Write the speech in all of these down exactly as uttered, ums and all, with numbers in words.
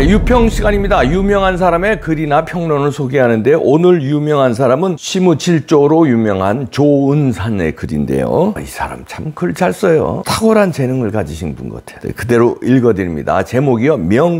네, 유평 시간입니다. 유명한 사람의 글이나 평론을 소개하는데 오늘 유명한 사람은 시무칠조로 유명한 조은산의 글인데요. 이 사람 참 글 잘 써요. 탁월한 재능을 가지신 분 같아요. 네, 그대로 읽어드립니다. 제목이요,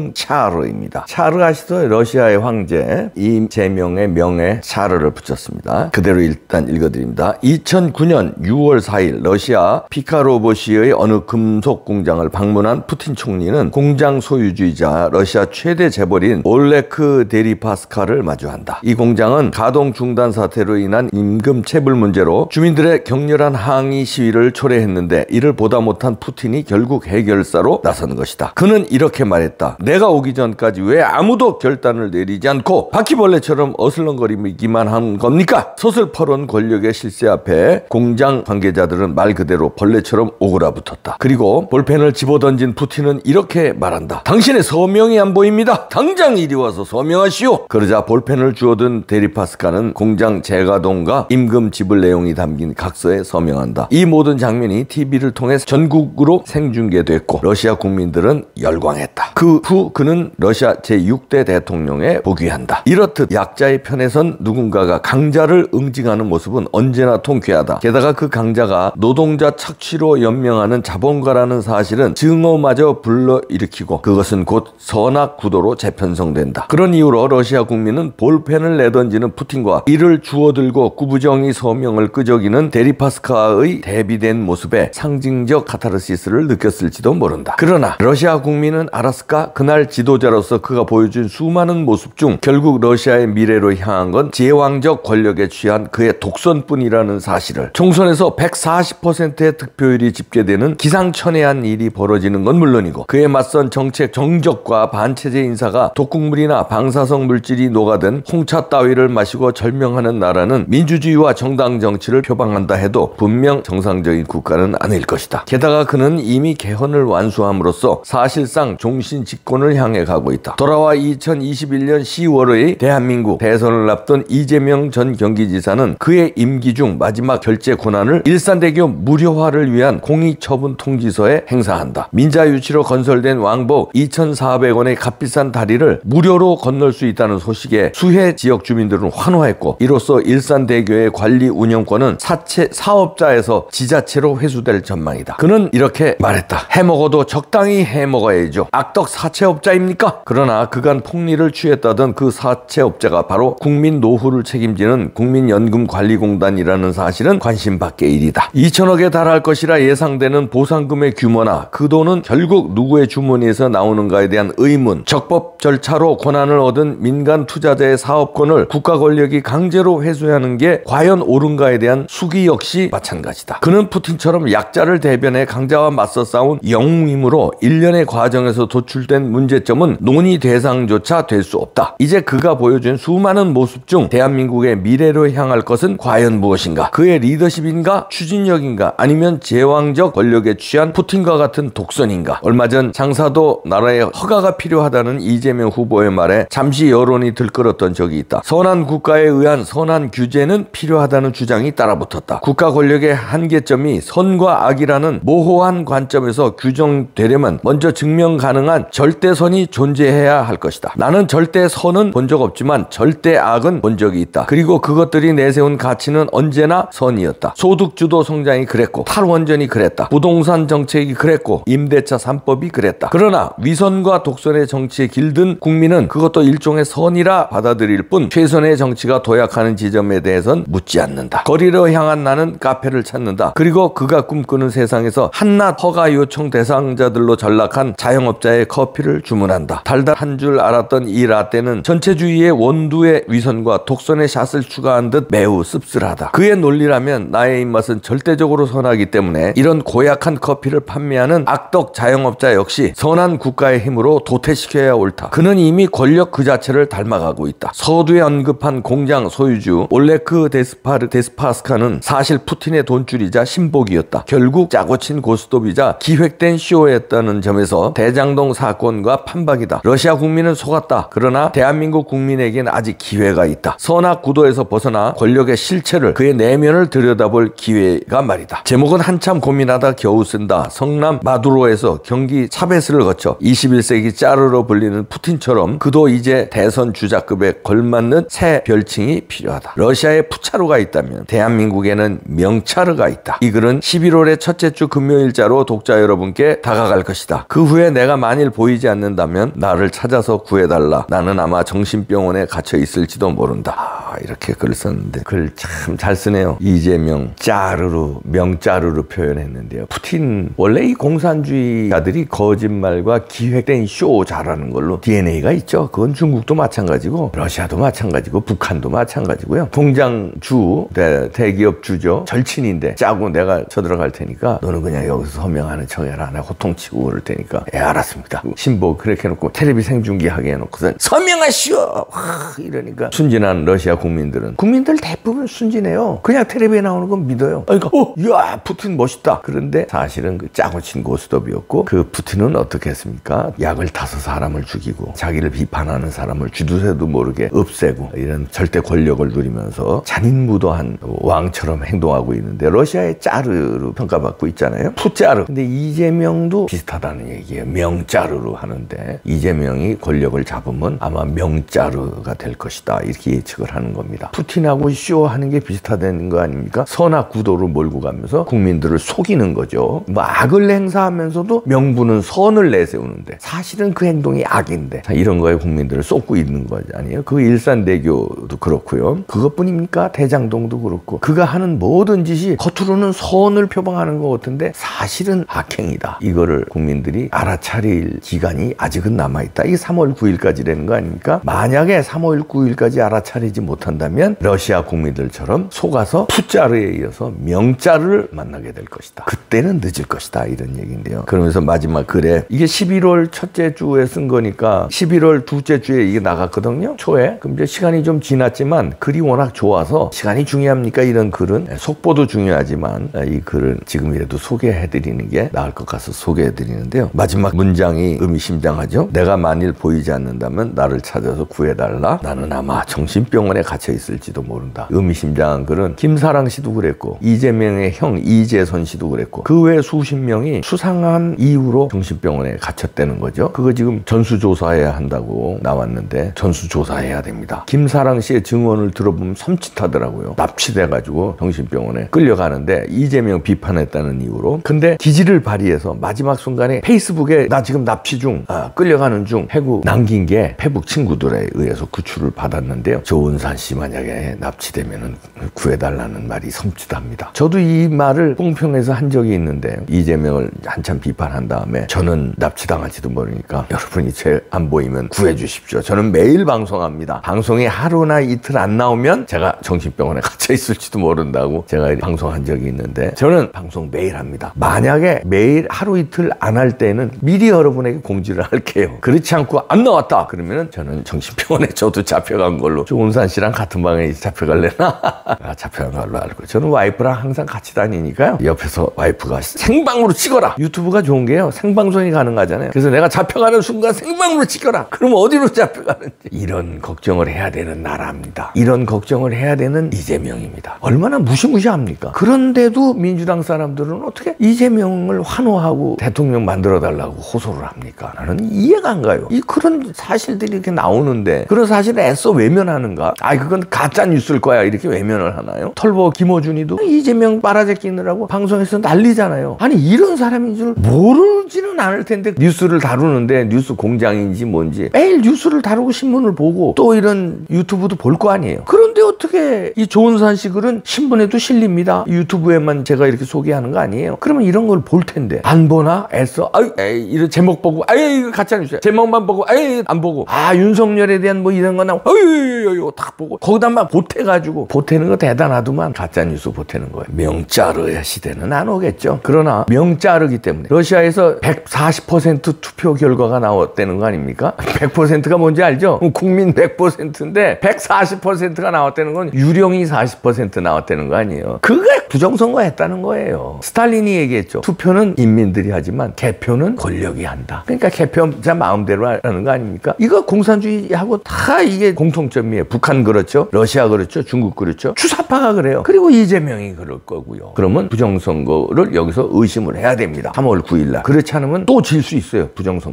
명차르입니다. 차르 아시죠? 러시아의 황제 이재명의 명에 차르를 붙였습니다. 그대로 일단 읽어드립니다. 이천구 년 유월 사일 러시아 피카로보시의 어느 금속 공장을 방문한 푸틴 총리는 공장 소유주이자 러시아 최대 재벌인 올레크 데리파스카를 마주한다. 이 공장은 가동 중단 사태로 인한 임금 체불 문제로 주민들의 격렬한 항의 시위를 초래했는데 이를 보다 못한 푸틴이 결국 해결사로 나선 것이다. 그는 이렇게 말했다. 내가 오기 전까지 왜 아무도 결단을 내리지 않고 바퀴벌레처럼 어슬렁거리기만 한 겁니까? 서슬퍼런 권력의 실세 앞에 공장 관계자들은 말 그대로 벌레처럼 오그라붙었다. 그리고 볼펜을 집어던진 푸틴은 이렇게 말한다. 당신의 서명이 안 보입니다. 당장 이리 와서 서명하시오. 그러자 볼펜을 주워든 데리파스카는 공장 재가동과 임금 지불 내용이 담긴 각서에 서명한다. 이 모든 장면이 티비를 통해 전국으로 생중계됐고 러시아 국민들은 열광했다. 그 후 그는 러시아 제육 대 대통령에 복위한다. 이렇듯 약자의 편에 선 누군가가 강자를 응징하는 모습은 언제나 통쾌하다. 게다가 그 강자가 노동자 착취로 연명하는 자본가라는 사실은 증오마저 불러일으키고 그것은 곧 선악구도로 재편성된다. 그런 이유로 러시아 국민은 볼펜을 내던지는 푸틴과 이를 주워들고 구부정의 서명을 끄적이는 데리파스카의 대비된 모습에 상징적 카타르시스를 느꼈을지도 모른다. 그러나 러시아 국민은 알았을까? 그날 지도자로서 그가 보여준 수많은 모습 중 결국 러시아의 미래로 향한 건 제왕적 권력에 취한 그의 독선뿐이라는 사실을, 총선에서 백사십 퍼센트의 득표율이 집계되는 기상천외한 일이 벌어지는 건 물론이고 그에 맞선 정책 정적과 반체제 인사가 독극물이나 방사성 물질이 녹아든 홍차 따위를 마시고 절명하는 나라는 민주주의와 정당 정치를 표방한다 해도 분명 정상적인 국가는 아닐 것이다. 게다가 그는 이미 개헌을 완수함으로써 사실상 종신 집권을 향해 가고 있다. 돌아와 이천이십일 년 시월의 대한민국 대선을 앞둔 이재명 전 경기지사는 그의 임기 중 마지막 결재 권한을 일산대교 무료화를 위한 공익처분 통지서에 행사한다. 민자유치로 건설된 왕복 이천사백 원의 값비싼 다리를 무료로 건널 수 있다는 소식에 수해 지역 주민들은 환호했고 이로써 일산대교의 관리 운영권은 사채 사업자에서 지자체로 회수될 전망이다. 그는 이렇게 말했다. 해먹어도 적당히 해먹어야죠. 악덕 사채업자입니까? 그러나 그간 폭리를 취했다던 그 사채업자가 바로 국민 노후를 책임지는 국민연금관리공단이라는 사실은 관심 밖의 일이다. 이천억에 달할 것이라 예상되는 보상금의 규모나 그 돈은 결국 누구의 주머니에서 나오는가에 대한 의문, 적법 절차로 권한을 얻은 민간 투자자의 사업권을 국가 권력이 강제로 회수하는 게 과연 옳은가에 대한 숙의 역시 마찬가지다. 그는 푸틴처럼 약자를 대변해 강자와 맞서 싸운 영웅이므로 일련의 과정에서 도출된 문제점은 논의 대상조차 될 수 없다. 이제 그가 보여준 수많은 모습 중 대한민국의 미래로 향할 것은 과연 무엇인가? 그의 리더십인가? 추진력인가? 아니면 제왕적 권력에 취한 푸틴과 같은 독선인가? 얼마 전 장사도 나라에 허가가 필요하다는 이재명 후보의 말에 잠시 여론이 들끓었던 적이 있다. 선한 국가에 의한 선한 규제는 필요하다는 주장이 따라붙었다. 국가 권력의 한계점이 선과 악이라는 모호한 관점에서 규정되려면 먼저 증명 가능한 절대선이 존재해야 할 것이다. 나는 절대선은 본 적 없지만 절대악은 본 적이 있다. 그리고 그것들이 내세운 가치는 언제나 선이었다. 소득주도 성장이 그랬고 탈원전이 그랬다. 부동산 정책이 그랬고 임대차 삼 법이 그랬다. 그러나 위선과 독선의 정치에 길든 국민은 그것도 일종의 선이라 받아들일 뿐 최선의 정치가 도약하는 지점에 대해선 묻지 않는다. 거리로 향한 나는 카페를 찾는다. 그리고 그가 꿈꾸는 세상에서 한낱 허가 요청 대상자들로 전락한 자영업자의 커피를 주문한다. 달달한 줄 알았던 이 라떼는 전체주의의 원두의 위선과 독선의 샷을 추가한 듯 매우 씁쓸하다. 그의 논리라면 나의 입맛은 절대적으로 선하기 때문에 이런 고약한 커피를 판매하는 악덕 자영업자 역시 선한 국가의 힘으로 도태시켜야 옳다. 그는 이미 권력 그 자체를 닮아가고 있다. 서두에 언급한 공장 소유주 올레크 데스파르 데스파스카는 사실 푸틴의 돈줄이자 신복이었다. 결국 짜고 친 고스톱이자 기획된 쇼였다는 점에서 대장동 사건과 판박이다. 러시아 국민은 속았다. 그러나 대한민국 국민에겐 아직 기회가 있다. 선악 구도에서 벗어나 권력의 실체를, 그의 내면을 들여다볼 기회가 말이다. 제목은 한참 고민하다 겨우 쓴다. 성남 마두로에서 경기 차베스를 거쳐 이십일 세기 짜르로 푸짜르로 불리는 푸틴처럼 그도 이제 대선 주자급에 걸맞는 새 별칭이 필요하다. 러시아에 푸차르가 있다면 대한민국에는 명차르가 있다. 이 글은 십일월의 첫째 주 금요일자로 독자 여러분께 다가갈 것이다. 그 후에 내가 만일 보이지 않는다면 나를 찾아서 구해달라. 나는 아마 정신병원에 gat혀 있을지도 모른다. 아, 이렇게 글을 썼는데 글 참 잘 쓰네요. 이재명 짜르르 명짜르르 표현했는데요. 푸틴 원래 이 공산주의자들이 거짓말과 기획된 쇼 잘하는 걸로 디엔에이가 있죠. 그건 중국도 마찬가지고 러시아도 마찬가지고 북한도 마찬가지고요. 공장주 대, 대기업 주죠. 절친인데 짜고 내가 쳐들어갈 테니까 너는 그냥 여기서 서명하는 척해라. 내가 호통치고 그럴 테니까 예 알았습니다. 신보 그렇게 해놓고 텔레비 생중계 하게 해놓고서 서명하시오 와, 이러니까 순진한 러시아 국민들은 국민들 대부분 순진해요. 그냥 텔레비에 나오는 건 믿어요. 그러니까 어, 야 푸틴 멋있다. 그런데 사실은 그 짜고 친 고스톱이었고 그 푸틴은 어떻게 했습니까? 약을 타서 사람을 죽이고 자기를 비판하는 사람을 쥐두새도 모르게 없애고 이런 절대 권력을 누리면서 잔인무도한 왕처럼 행동하고 있는데 러시아의 짜르로 평가받고 있잖아요. 푸짜르. 근데 이재명도 비슷하다는 얘기예요. 명짜르로 하는데 이재명이 권력을 잡으면 아마 명짜르가 될 것이다. 이렇게 예측을 하는 겁니다. 푸틴하고 쇼하는 게 비슷하다는 거 아닙니까? 선악구도로 몰고 가면서 국민들을 속이는 거죠. 뭐 악을 행사하면서도 명분은 선을 내세우는데 사실은 그 행동이 악인데 자, 이런 거에 국민들을 쏟고 있는 거 아니에요? 그 일산대교도 그렇고요. 그것뿐입니까? 대장동도 그렇고 그가 하는 모든 짓이 겉으로는 선을 표방하는 것 같은데 사실은 악행이다. 이거를 국민들이 알아차릴 기간이 아직은 남아있다. 이게 삼월 구일까지라는 거 아닙니까? 만약에 삼월 구일까지 알아차리지 못한다면 러시아 국민들처럼 속아서 푸짜르에 이어서 명짜르를 만나게 될 것이다. 그때는 늦을 것이다. 이런 얘기인데요. 그러면서 마지막 글에 이게 십일월 첫째 주에 쓴 거니까 십일월 둘째 주에 이게 나갔거든요. 초에. 그럼 이제 시간이 좀 지났지만 글이 워낙 좋아서 시간이 중요합니까? 이런 글은 속보도 중요하지만 이 글은 지금이라도 소개해드리는 게 나을 것 같아서 소개해드리는데요. 마지막 문장이 의미심장하죠. 내가 만일 보이지 않는다면 나를 찾아서 구해달라. 나는 아마 정신병원에 갇혀 있을지도 모른다. 의미심장한 글은 김사랑 씨도 그랬고 이재명의 형 이재선 씨도 그랬고 그 외 수십 명이 수상한 이유로 정신병원에 갇혔다는 거죠. 그거 지금 전수조사해야 한다고 나왔는데 전수조사해야 됩니다. 김사랑 씨의 증언을 들어보면 섬찟하더라고요. 납치돼가지고 정신병원에 끌려가는데 이재명 비판했다는 이유로. 근데 기지를 발휘해서 마지막 순간에 페이스북에 나 지금 납치 중 아, 끌려가는 중 해고 남긴 게 페북 친구들에 의해서 구출을 받았는데요. 조은산 씨 만약에 납치되면 구해달라는 말이 섬찟합니다. 저도 이 말을 공평에서 한 적이 있는데 이재명을 한참 비판한 다음에 저는 납치당할지도 모르니까 여러분이 제 안 보이면 구해주십시오. 저는 매일 방송합니다. 방송이 하루나 이틀 안 나오면 제가 정신병원에 갇혀 있을지도 모른다고 제가 방송한 적이 있는데 저는 방송 매일 합니다. 만약에 매일 하루 이틀 안 할 때는 미리 여러분에게 공지를 할게요. 그렇지 않고 안 나왔다 그러면 저는 정신병원에 저도 잡혀간 걸로 조은산 씨랑 같은 방에 잡혀갈래나? 아, 잡혀간 걸로 알고 저는 와이프랑 항상 같이 다니니까요. 옆에서 와이프가 생방으로 찍어라. 유튜브가 좋은 게요. 생방송이 가능하잖아요. 그래서 내가 잡혀가는 순간 생방으로 찍어라. 그럼 어디로 잡혀가는지. 이런 걱정을 해야 되는 나라입니다. 이런 걱정을 해야 되는 이재명입니다. 얼마나 무시무시합니까? 그런데도 민주당 사람들은 어떻게 이재명을 환호하고 대통령 만들어달라고 호소를 합니까? 나는 이해가 안 가요. 이 그런 사실들이 이렇게 나오는데 그런 사실을 애써 외면하는가? 아이 그건 가짜 뉴스일 거야. 이렇게 외면을 하나요? 털보 김어준이도 이재명 빨아제끼느라고 방송에서 난리잖아요. 아니 이런 사람인 줄 모르지는 않을 텐데 뉴스를 다루는데 뉴스 공장인지 뭔지 매일 뉴스를 다루고 신문을 보고 또 이런 유튜브도 볼 거 아니에요. 그런데 어떻게 이 조은산 씨 글은 신문에도 실립니다. 유튜브에만 제가 이렇게 소개하는 거 아니에요. 그러면 이런 걸 볼 텐데 안 보나? 애써 아유 에이 이런 제목 보고 아유 이거 가짜 뉴스야. 제목만 보고 아유 안 보고 아 윤석열에 대한 뭐 이런 거 나오고 아유 이거 다 보고 거기다만 보태가지고 보태는 거 대단하더만 가짜 뉴스 보태는 거예요. 명짜르의 시대는 안 오겠죠. 그러나 명짜르기 때문에 러시아에서 백사십 퍼센트 투표 결과가 나왔다는 거 아닙니까? 백 퍼센트가 뭔지 알죠? 국민 백 퍼센트인데 백사십 퍼센트가 나왔다는 건 유령이 사십 퍼센트 나왔다는 거 아니에요. 그게 부정선거 했다는 거예요. 스탈린이 얘기했죠. 투표는 인민들이 하지만 개표는 권력이 한다. 그러니까 개표자 마음대로 하는 거 아닙니까? 이거 공산주의하고 다 이게 공통점이에요. 북한 그렇죠. 러시아 그렇죠. 중국 그렇죠. 주사파가 그래요. 그리고 이재명이 그럴 거고요. 그러면 부정선거를 여기서 의심을 해야 됩니다. 삼월 구일 날. 그렇지 않으면 또 질 수 있어요. 부정선거에. 캠프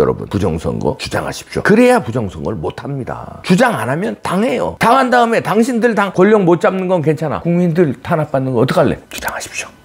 여러분. 부정선거 주장하십시오. 그래야 부정선거를 못합니다. 주장 안 하면 당해요. 당한 다음에 당신들 당 권력 못 잡는 건 괜찮아. 국민들 탄압받는 거 어떡할래? 주장하십시오.